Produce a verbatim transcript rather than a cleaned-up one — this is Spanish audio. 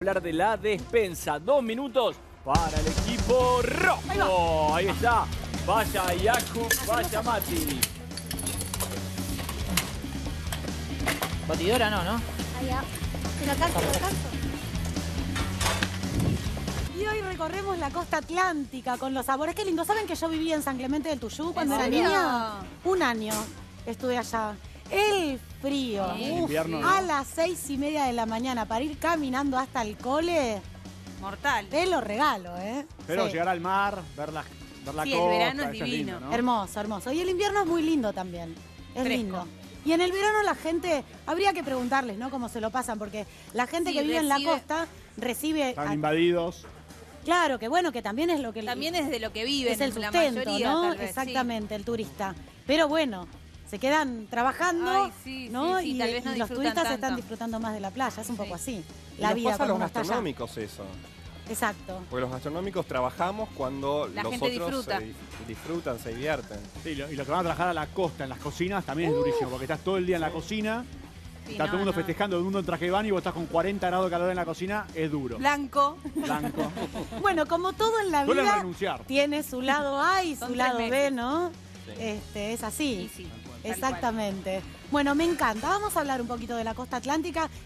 hablar de la despensa. Dos minutos para el equipo rojo. Ahí está. Vaya Jakub, vaya Mati. Batidora no, ¿no? Allá. Te lo alcanzo, te lo alcanzo. Y hoy recorremos la costa atlántica con los sabores. Qué lindo. ¿Saben que yo vivía en San Clemente del Tuyú cuando era niña? Un año estuve allá. El frío. En invierno, ¿no? A las seis y media de la mañana para ir caminando hasta el cole. Mortal. Te lo regalo, ¿eh? Pero Sí. llegar al mar, ver la, ver la Sí, el costa, verano es eso divino. lindo, ¿no? Hermoso, hermoso. Y el invierno es muy lindo también. Es Fresco. lindo. Y en el verano la gente, habría que preguntarles, ¿no? Cómo se lo pasan, porque la gente Sí, que vive en la recibe- costa recibe... Están a- invadidos. Claro, que bueno, que también es lo que... También es de lo que viven, es el la sustento, mayoría, ¿no? tal vez, Exactamente, el turista. Pero bueno, se quedan trabajando, Ay, sí, ¿no? sí, sí, y tal vez no y los disfrutan turistas tanto. están disfrutando más de la playa, es un Sí. poco así. Y La nos vida pasa a cuando los uno está allá. gastronómicos eso. Exacto. Porque los gastronómicos trabajamos cuando La los gente otros disfruta. se di- disfrutan, se divierten. Sí, y lo- y los que van a trabajar a la costa, en las cocinas, también es durísimo, porque estás todo el día en la cocina, Sí, está no, todo el mundo no. festejando, todo el mundo en traje de baño y vos estás con cuarenta grados de calor en la cocina, es duro. Blanco. Blanco. Bueno, como todo en la Suelen vida, renunciar. tiene su lado A y Son su tres lado B, meses. ¿no? Sí. Este, es así. Sí, sí, tal cual. Exactamente. Bueno, me encanta. Vamos a hablar un poquito de la costa atlántica.